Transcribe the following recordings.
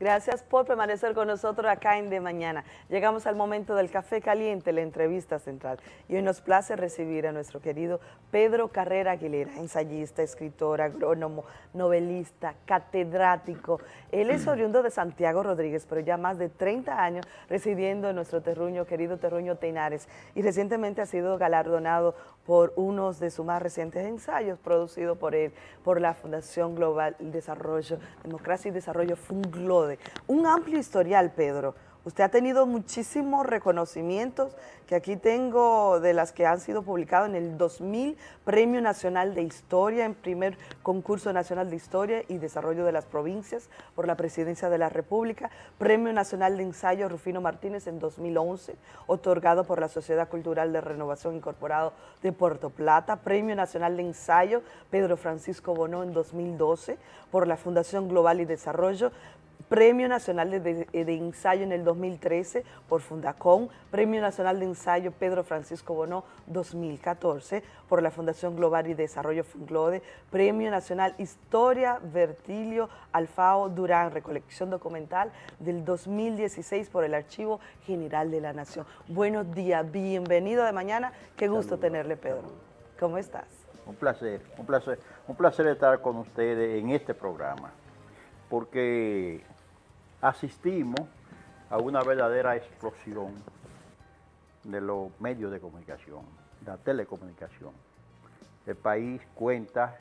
Gracias por permanecer con nosotros acá en De Mañana. Llegamos al momento del café caliente, la entrevista central. Y hoy nos place recibir a nuestro querido Pedro Carrera Aguilera, ensayista, escritor, agrónomo, novelista, catedrático. Él es oriundo de Santiago Rodríguez, pero ya más de 30 años residiendo en nuestro terruño, querido terruño Tenares. Y recientemente ha sido galardonado por uno de sus más recientes ensayos producidos por él, por la Fundación Global Desarrollo, Democracia y Desarrollo, FUNGLODE. Un amplio historial, Pedro. Usted ha tenido muchísimos reconocimientos, que aquí tengo de las que han sido publicadas en el 2000, Premio Nacional de Historia, en primer concurso nacional de Historia y Desarrollo de las Provincias por la Presidencia de la República, Premio Nacional de Ensayo Rufino Martínez en 2011, otorgado por la Sociedad Cultural de Renovación Incorporado de Puerto Plata, Premio Nacional de Ensayo Pedro Francisco Bonó en 2012 por la Fundación Global y Desarrollo, Premio Nacional de Ensayo en el 2013 por Fundacom, Premio Nacional de Ensayo Pedro Francisco Bonó 2014 por la Fundación Global y Desarrollo FUNGLODE, Premio Nacional Historia Vertilio Alfao Durán, recolección documental del 2016 por el Archivo General de la Nación. Buenos días, bienvenido de mañana, qué gusto tenerle, Pedro. ¿Cómo estás? Un placer estar con ustedes en este programa, porque asistimos a una verdadera explosión de los medios de comunicación, la telecomunicación. El país cuenta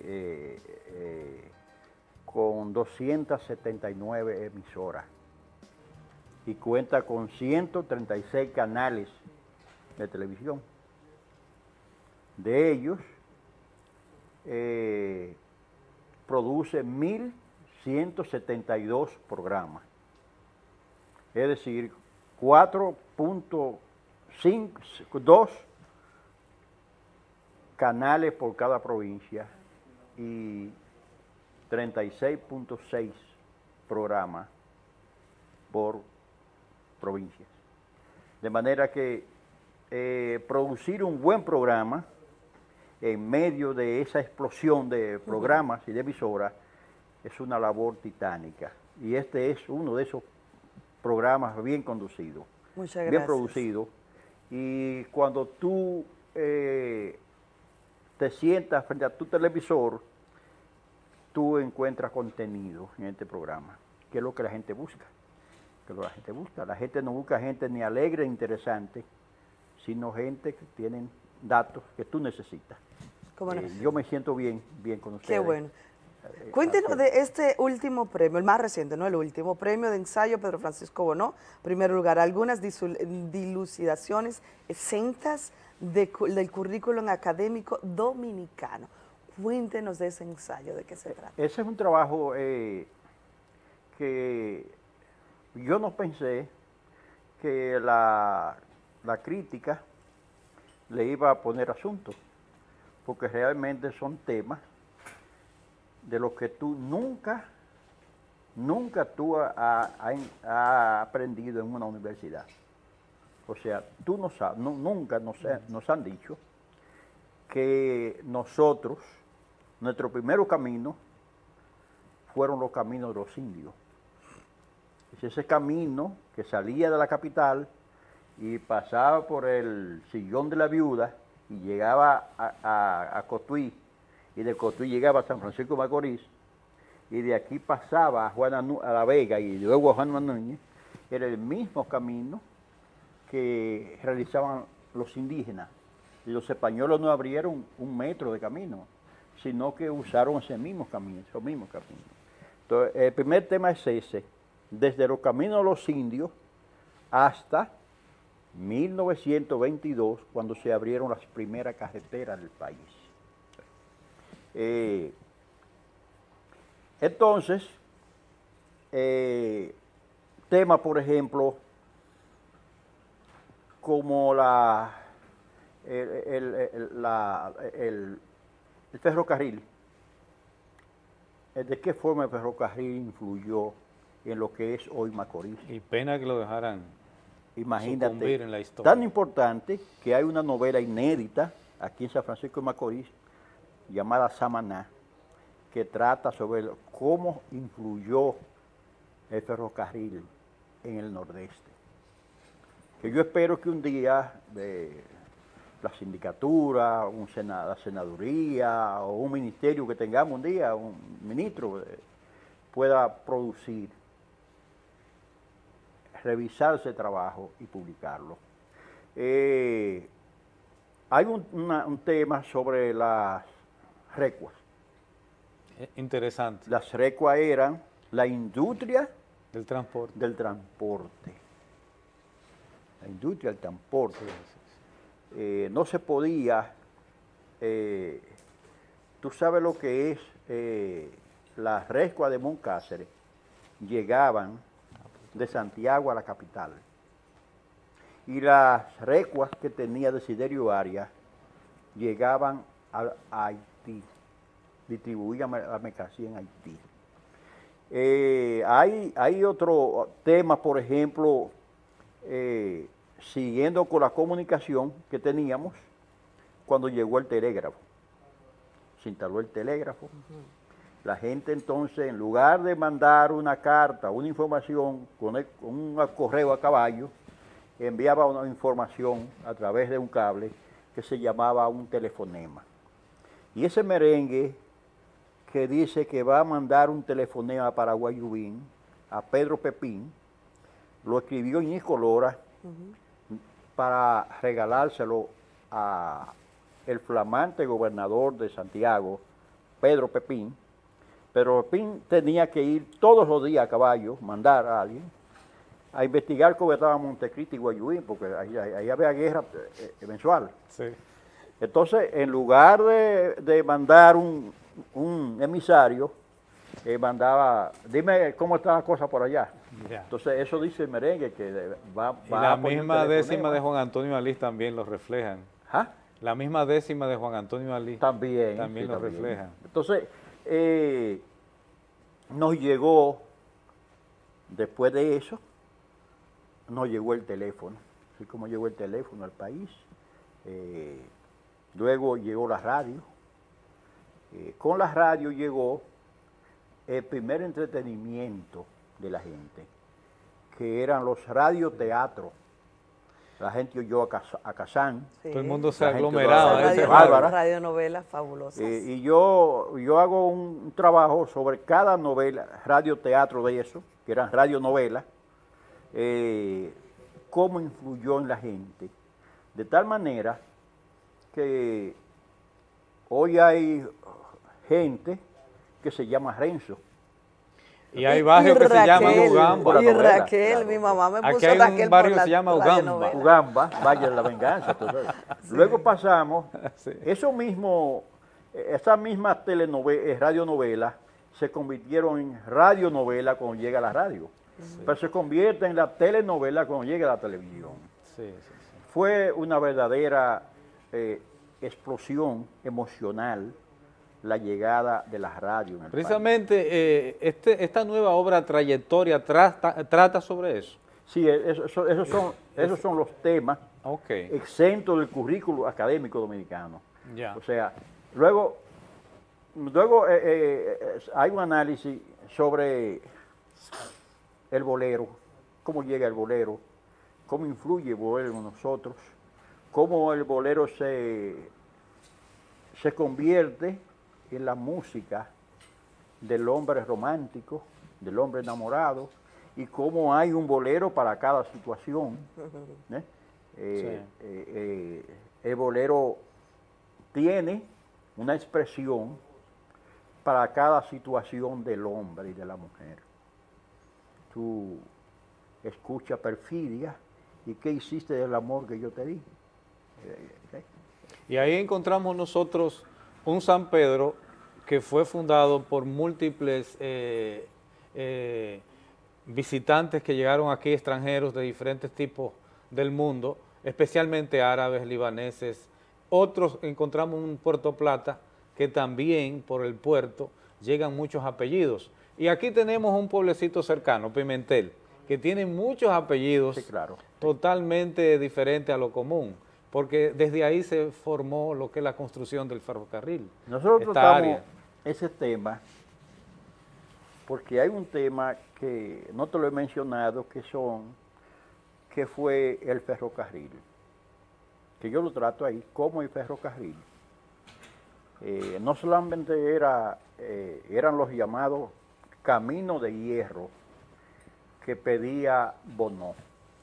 con 279 emisoras y cuenta con 136 canales de televisión. De ellos, produce 1.172 programas, es decir, 4.2 canales por cada provincia y 36.6 programas por provincias. De manera que producir un buen programa en medio de esa explosión de programas y de emisoras es una labor titánica. Y este es uno de esos programas bien conducidos, bien producidos. Y cuando tú te sientas frente a tu televisor, tú encuentras contenido en este programa, que es lo que la gente busca. La gente no busca gente ni alegre ni interesante, sino gente que tienen datos que tú necesitas. ¿Cómo no? Yo me siento bien con ustedes. Qué bueno. Cuéntenos de este último premio, el más reciente, no el último, Premio de Ensayo Pedro Francisco Bonó. En primer lugar, algunas dilucidaciones exentas del currículum académico dominicano. Cuéntenos de ese ensayo, ¿de qué se trata? Ese es un trabajo que yo no pensé que la crítica le iba a poner asunto, porque realmente son temas de los que tú nunca tú has aprendido en una universidad. O sea, tú no sabes, nunca nos han dicho que nosotros, nuestro primer camino fueron los caminos de los indios. Es ese camino que salía de la capital y pasaba por el Sillón de la Viuda y llegaba a Cotuí, y de Cotuí llegaba a San Francisco de Macorís, y de aquí pasaba a La Vega y luego a Juan Núñez. Era el mismo camino que realizaban los indígenas, y los españoles no abrieron un metro de camino, sino que usaron esos mismos caminos. Entonces, el primer tema es ese, desde los caminos de los indios hasta 1922, cuando se abrieron las primeras carreteras del país. Entonces, temas, por ejemplo, como el ferrocarril. ¿De qué forma el ferrocarril influyó en lo que es hoy Macorís? Y pena que lo dejaran. Imagínate, en la historia. Tan importante que hay una novela inédita aquí en San Francisco de Macorís llamada Samaná, que trata sobre cómo influyó el ferrocarril en el Nordeste. Que yo espero que un día la sindicatura, la senaduría o un ministerio que tengamos un día, un ministro, pueda producir, revisar ese trabajo y publicarlo. Hay un tema sobre las recuas. Interesante. Las recuas eran la industria Del transporte. del transporte. La industria del transporte. No se podía, tú sabes lo que es las recuas de Moncáceres, llegaban de Santiago a la capital. Y las recuas que tenía Desiderio Arias llegaban a Haití, distribuían la mercancía en Haití. Hay otro tema, por ejemplo, siguiendo con la comunicación que teníamos cuando llegó el telégrafo. Se instaló el telégrafo. La gente entonces, en lugar de mandar una carta, una información con un correo a caballo, enviaba una información a través de un cable que se llamaba un telefonema. Y ese merengue que dice que va a mandar un telefonema para Guayubín, a Pedro Pepín, lo escribió Ñico Lora para regalárselo a el flamante gobernador de Santiago, Pedro Pepín. Pedro Pepín tenía que ir todos los días a caballo, mandar a alguien, a investigar cómo estaba Montecristi y Guayubín, porque ahí había guerra mensual. Sí. Entonces, en lugar de mandar un emisario, mandaba, dime cómo está la cosa por allá. Ya. Entonces, eso dice el merengue, que va Y la a poner misma un décima telefonema. de Juan Antonio Alí también lo reflejan. ¿Ah? La misma décima de Juan Antonio Alí También sí, lo refleja. Entonces, nos llegó, después de eso, nos llegó el teléfono, así como llegó el teléfono al país. Luego llegó la radio. Con la radio llegó el primer entretenimiento de la gente, que eran los radioteatros. La gente oyó a Kazán. Sí. Todo el mundo se La gente aglomeraba. lo- ese radio- radio. Bárbara. Radionovelas fabulosas. Y yo hago un trabajo sobre cada novela, radioteatro de eso, que eran radionovelas, cómo influyó en la gente. De tal manera que hoy hay gente que se llama Renzo. Y hay barrios que se llaman Raquel, Ugamba. Y novela, Raquel, claro. mi mamá me Aquí puso hay un Raquel barrio por que la se llama Ugamba. radionovela. Ugamba, Valle de la Venganza. Entonces, luego pasamos, Sí. eso mismo, esas mismas radionovelas se convirtieron en radionovela cuando llega la radio, pero se convierte en la telenovela cuando llega la televisión. Sí, sí, sí. Fue una verdadera explosión emocional la llegada de la radio en el país. Precisamente esta nueva obra Trayectoria trata sobre eso. Sí, esos son los temas Ok. exentos del currículo académico dominicano. Ya. O sea, luego hay un análisis sobre el bolero, cómo llega el bolero, cómo influye el bolero en nosotros, cómo el bolero se convierte en la música del hombre romántico, del hombre enamorado, y cómo hay un bolero para cada situación. El bolero tiene una expresión para cada situación del hombre y de la mujer. Tú escuchas perfidia, ¿y qué hiciste del amor que yo te di? Y ahí encontramos nosotros un San Pedro que fue fundado por múltiples visitantes que llegaron aquí, extranjeros de diferentes tipos del mundo, especialmente árabes, libaneses. Otros encontramos en Puerto Plata que también por el puerto llegan muchos apellidos. Y aquí tenemos un pueblecito cercano, Pimentel, que tiene muchos apellidos Sí, claro. totalmente diferentes a lo común, porque desde ahí se formó lo que es la construcción del ferrocarril. Nosotros esta tratamos área. ese tema porque hay un tema que no te lo he mencionado, que fue el ferrocarril, que yo lo trato ahí como el ferrocarril. No solamente eran los llamados caminos de hierro que pedía Bonó.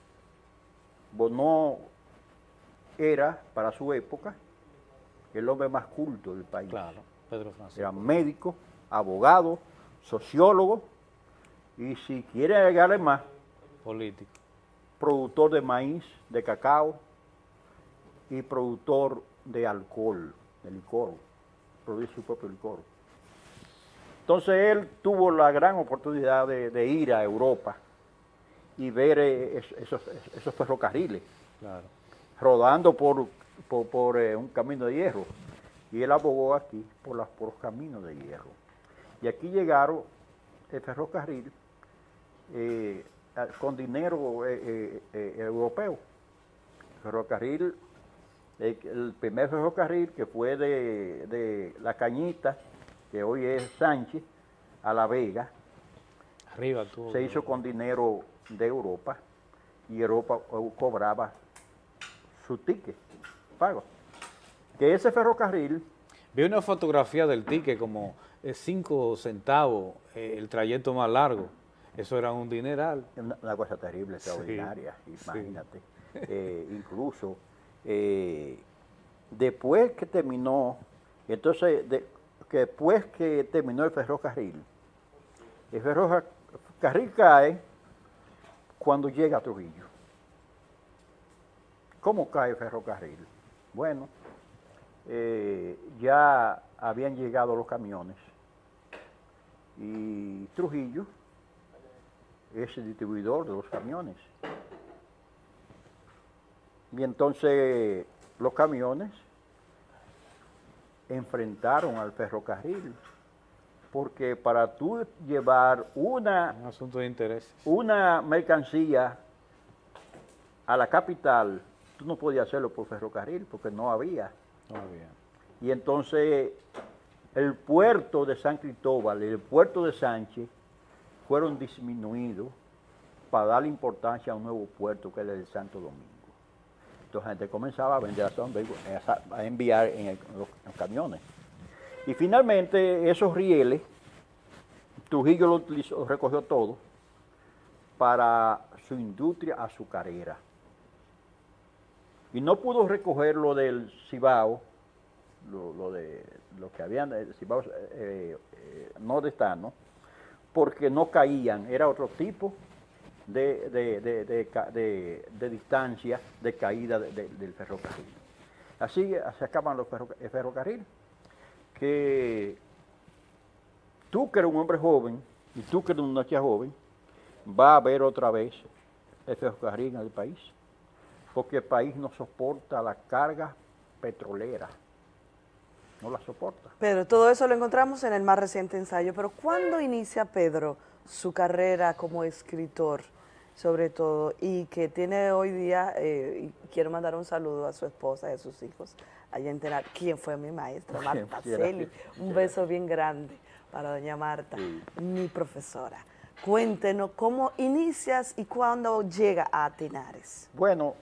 Bonó era, para su época, el hombre más culto del país. Claro, Pedro Francisco. Era médico, abogado, sociólogo y, si quiere agregarle más, Político. productor de maíz, de cacao y productor de alcohol, de licor, produce su propio licor. Entonces él tuvo la gran oportunidad de ir a Europa y ver esos ferrocarriles, Claro. rodando por un camino de hierro. Y él abogó aquí por los caminos de hierro. Y aquí llegaron el ferrocarril con dinero europeo. El ferrocarril, el primer ferrocarril, que fue de La Cañita, que hoy es Sánchez, a La Vega, Arriba tú. se hizo con dinero de Europa, y Europa cobraba su ticket pago. Que ese ferrocarril, Vi una fotografía del ticket como 5 centavos, el trayecto más largo. Eso era un dineral. una cosa terrible, extraordinaria, Sí, imagínate. Incluso después que terminó, entonces, después que terminó el ferrocarril cae cuando llega a Trujillo. ¿Cómo cae el ferrocarril? Bueno, ya habían llegado los camiones y Trujillo es el distribuidor de los camiones. Y entonces los camiones enfrentaron al ferrocarril, porque para tú llevar Un asunto de interés. una mercancía a la capital, tú no podías hacerlo por ferrocarril, porque no había. No había. Y entonces el puerto de San Cristóbal y el puerto de Sánchez fueron disminuidos para darle importancia a un nuevo puerto, que es el de Santo Domingo. Entonces la gente comenzaba a vender a enviar en los camiones. Y finalmente esos rieles, Trujillo lo utilizó, recogió todo para su industria azucarera. Y no pudo recoger lo del Cibao, lo que habían, el Cibao nordestano, porque no caían, era otro tipo de distancia de caída del ferrocarril. Así se acaban el ferrocarril, que tú, que eres un hombre joven, y tú, que eres una chica joven, va a ver otra vez el ferrocarril en el país, porque el país no soporta la carga petrolera, no la soporta. Pedro, todo eso lo encontramos en el más reciente ensayo, pero ¿cuándo inicia Pedro su carrera como escritor, sobre todo, y que tiene hoy día, y quiero mandar un saludo a su esposa y a sus hijos, allá en Tenar, quien fue mi maestra, Marta Celi, un beso bien grande para doña Marta, Sí. mi profesora. Cuéntenos cómo inicias y cuándo llega a Tenares. Bueno,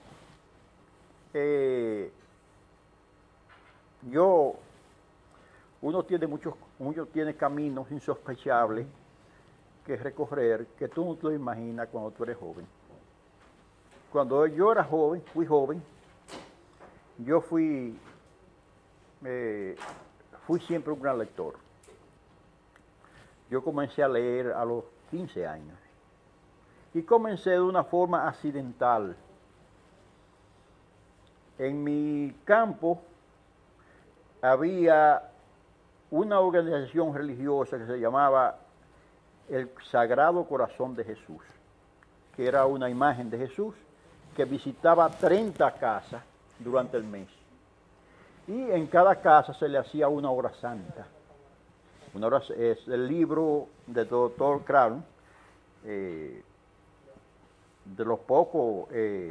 uno tiene caminos insospechables que recorrer, que tú no te lo imaginas cuando tú eres joven. Cuando yo era joven, yo fui siempre un gran lector. Yo comencé a leer a los 15 años y comencé de una forma accidental. En mi campo había una organización religiosa que se llamaba el Sagrado Corazón de Jesús, que era una imagen de Jesús que visitaba 30 casas durante el mes. Y en cada casa se le hacía una hora santa. Una hora es el libro de Dr. Crown, de los pocos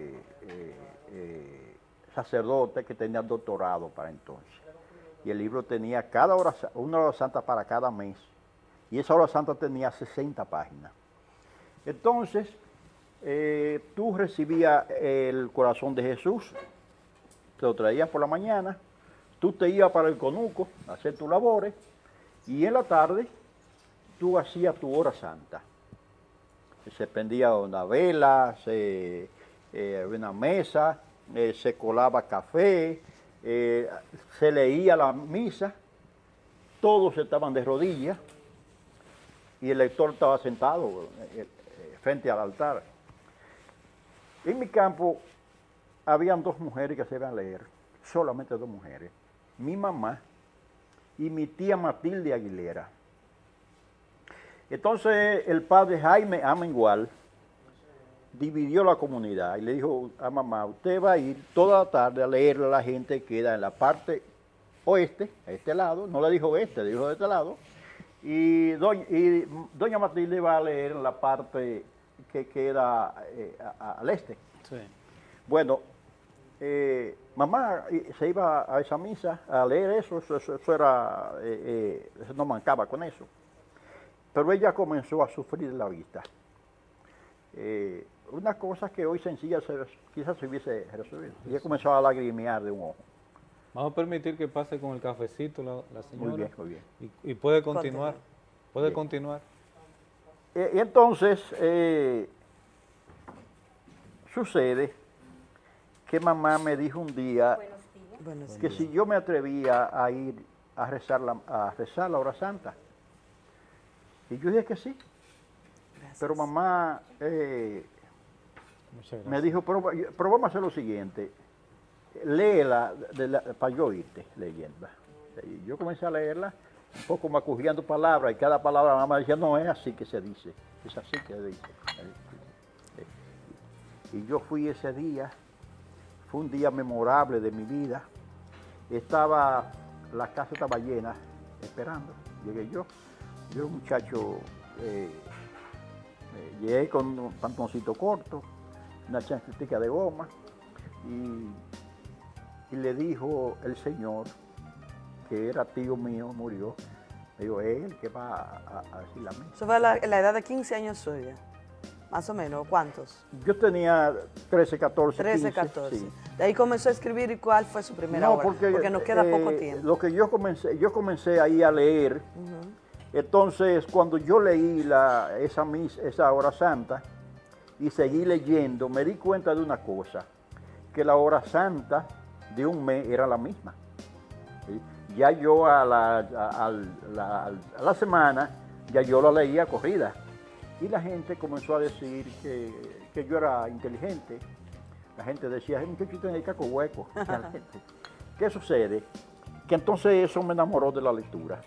sacerdotes que tenían doctorado para entonces. Y el libro tenía una hora santa para cada mes. y esa hora santa tenía 60 páginas. Entonces, tú recibías el corazón de Jesús, te lo traías por la mañana, tú te ibas para el conuco a hacer tus labores, y en la tarde tú hacías tu hora santa. Se prendía una vela, una mesa, se colaba café, se leía la misa, todos estaban de rodillas y el lector estaba sentado frente al altar. En mi campo habían 2 mujeres que sabían leer, solamente 2 mujeres, mi mamá y mi tía Matilde Aguilera. Entonces el padre Jaime Amengual dividió la comunidad y le dijo a mamá, usted va a ir toda la tarde a leerle a la gente que queda en la parte oeste, a este lado, no le dijo oeste, le dijo de este lado, y doña Matilde va a leer en la parte que queda al este. Sí. Bueno, mamá se iba a esa misa a leer eso era, no mancaba con eso. Pero ella comenzó a sufrir la vista. Una cosa que hoy sencilla quizás se hubiese resuelto. Ella comenzó a lagrimear de un ojo. Vamos a permitir que pase con el cafecito la señora. Muy bien, muy bien. Y puede continuar. Puede continuar. Y entonces, sucede que mamá me dijo un día que si yo me atrevía a ir a rezar la hora santa. Y yo dije que sí. Gracias. Pero mamá me dijo, pero vamos a hacer lo siguiente, léela para yo oírte leyendo. Y yo comencé a leerla, un poco macujeando palabras, y cada palabra mamá decía, no es así que se dice, es así que se dice. Y yo fui ese día, fue un día memorable de mi vida, la casa estaba llena, esperando, llegué yo un muchacho, llegué con un pantaloncito corto, una chancletica de goma, y le dijo el señor, que era tío mío, murió, me dijo, él que va a decir la misa. Eso fue la edad de 15 años suya, más o menos, ¿cuántos? Yo tenía 13, 14, 13, 15, 14. Sí. De ahí comenzó a escribir, ¿y cuál fue su primera obra? Porque nos queda poco tiempo. Lo que yo comencé ahí a leer. Entonces, cuando yo leí esa hora santa y seguí leyendo, me di cuenta de una cosa, que la hora santa de un mes era la misma. ¿Sí? Ya yo a la semana, ya yo la leía corrida. Y la gente comenzó a decir que yo era inteligente. La gente decía, muchacho tiene el caco hueco. ¿Qué sucede? Que entonces eso me enamoró de la lectura.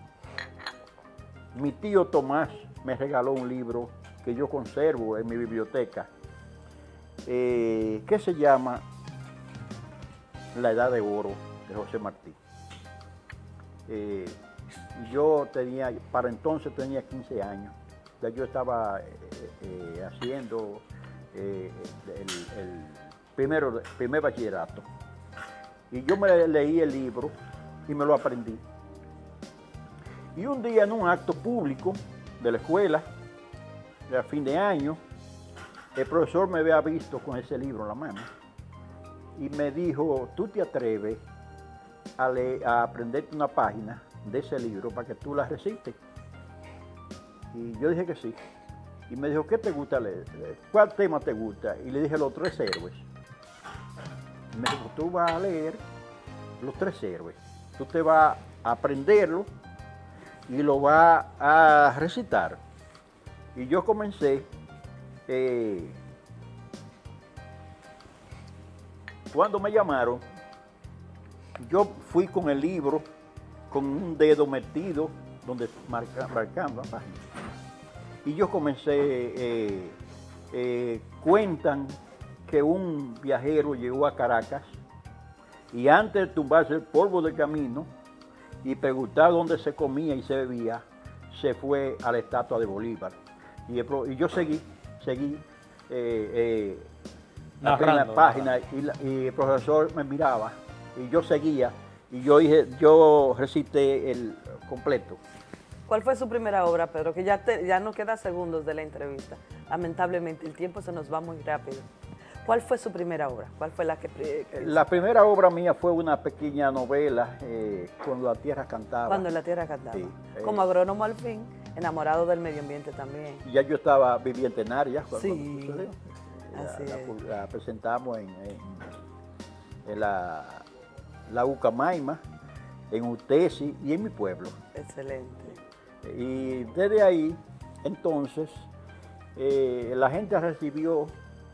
Mi tío Tomás me regaló un libro que yo conservo en mi biblioteca, que se llama La Edad de Oro, de José Martí. Yo para entonces tenía 15 años, ya yo estaba haciendo el primer bachillerato. Y yo me leí el libro y me lo aprendí. Y un día en un acto público de la escuela, a fin de año, el profesor me había visto con ese libro en la mano y me dijo, ¿tú te atreves a aprenderte una página de ese libro para que tú la recites? Y yo dije que sí. Y me dijo, ¿qué te gusta leer? ¿Cuál tema te gusta? Y le dije, Los Tres Héroes. Y me dijo, tú vas a leer Los Tres Héroes. Tú te vas a aprenderlo y lo vas a recitar. Y yo comencé, cuando me llamaron, yo fui con el libro, con un dedo metido, donde marcando la página. Y yo comencé, cuentan que un viajero llegó a Caracas y antes de tumbarse el polvo del camino y preguntar dónde se comía y se bebía, se fue a la estatua de Bolívar. Y yo seguí la página y el profesor me miraba y yo seguía y yo recité el completo. ¿Cuál fue su primera obra, Pedro? Que ya no queda segundos de la entrevista. Lamentablemente, el tiempo se nos va muy rápido. ¿Cuál fue su primera obra? ¿Cuál fue la que La primera obra mía fue una pequeña novela, Cuando la tierra cantaba. Cuando la tierra cantaba. Sí, Como agrónomo al fin, enamorado del medio ambiente también. Ya yo estaba vivía en Tenaria cuando Sí, sucedió. así es. La presentamos en la Ucamaima, en Utesi y en mi pueblo. Excelente. Y desde ahí, entonces, la gente recibió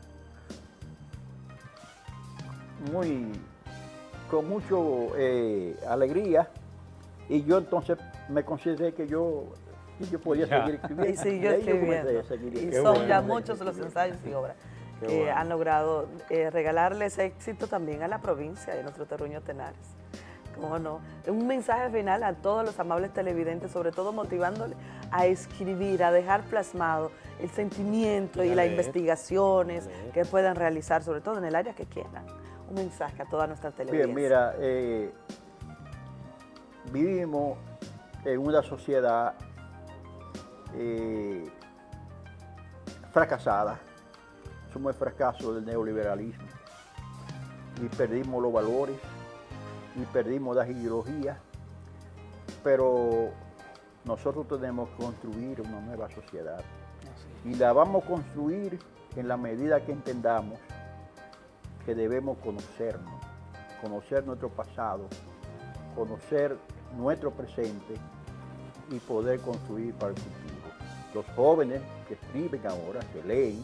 con mucho alegría, y yo entonces me consideré que yo podía seguir escribiendo. Y siguió De ahí yo escribiendo. comencé a seguir Y escribiendo. son ya muchos los ensayos y obras Qué que bueno. han logrado regalarles éxito también a la provincia de nuestro terruño Tenares. ¿Cómo no? Un mensaje final a todos los amables televidentes, sobre todo motivándoles a escribir, a dejar plasmado el sentimiento y las investigaciones que puedan realizar, sobre todo en el área que quieran. Un mensaje a toda nuestra televidencia. Bien, mira, vivimos en una sociedad fracasada. Somos el fracaso del neoliberalismo y perdimos los valores y perdimos las ideologías, pero nosotros tenemos que construir una nueva sociedad y la vamos a construir en la medida que entendamos que debemos conocernos, conocer nuestro pasado, conocer nuestro presente y poder construir para el futuro. Los jóvenes que escriben ahora, que leen,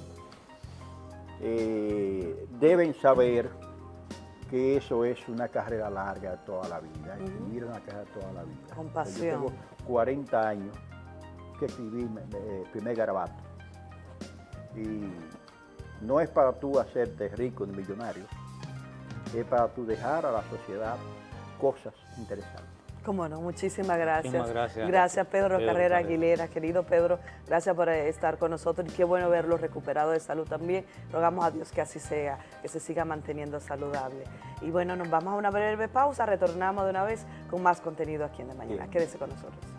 deben saber que eso es una carrera larga de toda la vida, escribir una carrera de toda la vida. Con pasión. Yo tengo 40 años que escribí el primer garabato. Y no es para tú hacerte rico ni millonario, es para tú dejar a la sociedad cosas interesantes. Cómo no, muchísimas gracias. Muchísimas gracias. Gracias, Pedro Carrera Carrera. Aguilera. Querido Pedro, gracias por estar con nosotros y qué bueno verlo recuperado de salud también. Rogamos a Dios que así sea, que se siga manteniendo saludable. Y bueno, nos vamos a una breve pausa, retornamos de una vez con más contenido aquí en De Mañana. Bien. Quédese con nosotros.